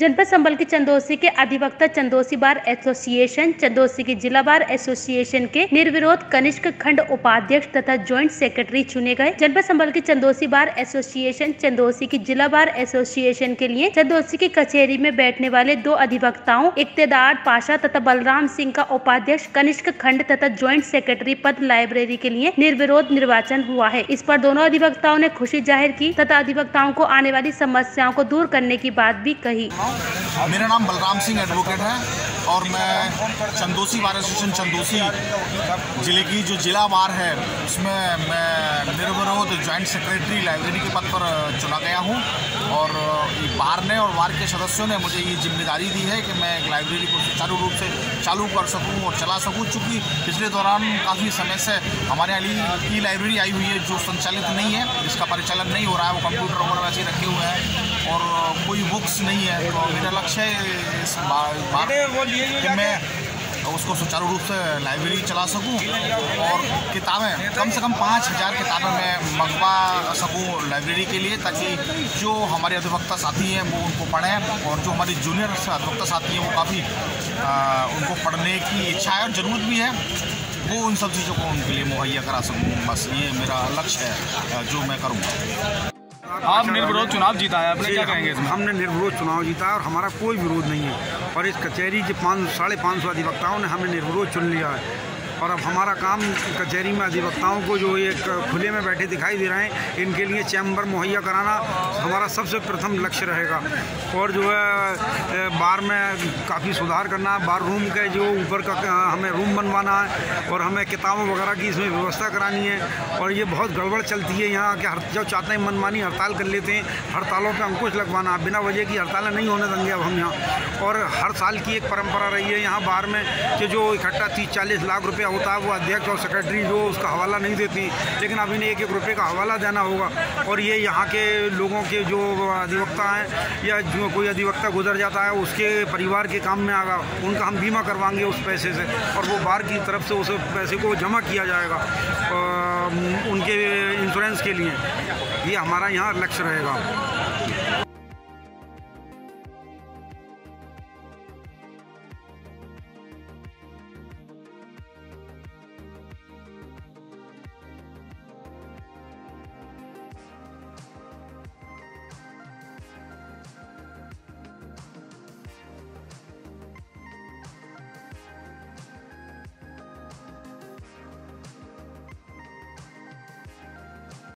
जनपद संबल की चंदौसी के अधिवक्ता चंदौसी बार एसोसिएशन, चंदौसी की जिला बार एसोसिएशन के निर्विरोध कनिष्क खंड उपाध्यक्ष तथा ज्वाइंट सेक्रेटरी चुने गए। जनपद संबल की चंदौसी बार एसोसिएशन, चंदौसी की जिला बार एसोसिएशन के लिए चंदौसी की कचहरी में बैठने वाले दो अधिवक्ताओं इक्तेदार पाशा तथा बलराम सिंह का उपाध्यक्ष कनिष्क खंड तथा ज्वाइंट सेक्रेटरी पद लाइब्रेरी के लिए निर्विरोध निर्वाचन हुआ है। इस पर दोनों अधिवक्ताओं ने खुशी जाहिर की तथा अधिवक्ताओं को आने वाली समस्याओं को दूर करने की बात भी कही। मेरा नाम बलराम सिंह एडवोकेट है और मैं चंदौसी बार एसोसिएशन चंदौसी जिले की जो जिला बार है उसमें मैं निर्विरोध ज्वाइंट सेक्रेटरी लाइब्रेरी के पद पर चुना गया हूं और बार ने और बार के सदस्यों ने मुझे ये जिम्मेदारी दी है कि मैं लाइब्रेरी को सुचारू रूप से चालू कर सकूं और चला सकूं, चूँकि पिछले दौरान काफ़ी समय से हमारे यहाँ ई लाइब्रेरी आई हुई है जो संचालित नहीं है, जिसका परिचालन नहीं हो रहा है, वो कंप्यूटर वगैरह वैसे रखे हुए हैं और कोई बुक्स नहीं है। तो मेरा लक्ष्य है इस बार कि मैं उसको सुचारू रूप से लाइब्रेरी चला सकूं और किताबें कम से कम 5000 किताबें मैं मंगवा सकूं लाइब्रेरी के लिए, ताकि जो हमारे अधिवक्ता साथी हैं वो उनको पढ़ें और जो हमारे जूनियर अधिवक्ता साथी हैं वो काफ़ी उनको पढ़ने की इच्छा है और ज़रूरत भी है, वो उन सब चीज़ों को उनके लिए मुहैया करा सकूं। बस ये मेरा लक्ष्य है जो मैं करूँगा। आप निर्विरोध चुनाव जीता है, आपने क्या कहेंगे इसमें? हमने निर्विरोध चुनाव जीता है और हमारा कोई विरोध नहीं है और इस कचहरी के 550 अधिवक्ताओं ने हमें निर्विरोध चुन लिया है और अब हमारा काम कचहरी में अधिवक्ताओं को जो एक खुले में बैठे दिखाई दे रहे हैं इनके लिए चैम्बर मुहैया कराना हमारा सबसे प्रथम लक्ष्य रहेगा और जो है बार में काफ़ी सुधार करना, बार रूम के जो ऊपर का हमें रूम बनवाना है और हमें किताबों वगैरह की इसमें व्यवस्था करानी है और ये बहुत गड़बड़ चलती है यहाँ के जो चाहते हैं मनमानी हड़ताल कर लेते हैं, हड़तालों पर अंकुश लगवाना, बिना वजह की हड़तालें नहीं होने देंगे अब हम यहाँ। और हर साल की एक परंपरा रही है यहाँ बार में कि जो इकट्ठा 30-40 लाख रुपये होता है वो अध्यक्ष और सेक्रेटरी जो उसका हवाला नहीं देती, लेकिन अब इन्हें 1-1 रुपये का हवाला देना होगा और ये यहाँ के लोगों के जो अधिवक्ता हैं या जो कोई अधिवक्ता गुजर जाता है उसके परिवार के काम में आएगा, उनका हम बीमा करवाएंगे उस पैसे से और वो बार की तरफ से उस पैसे को जमा किया जाएगा उनके इंश्योरेंस के लिए। ये हमारा यहाँ लक्ष्य रहेगा।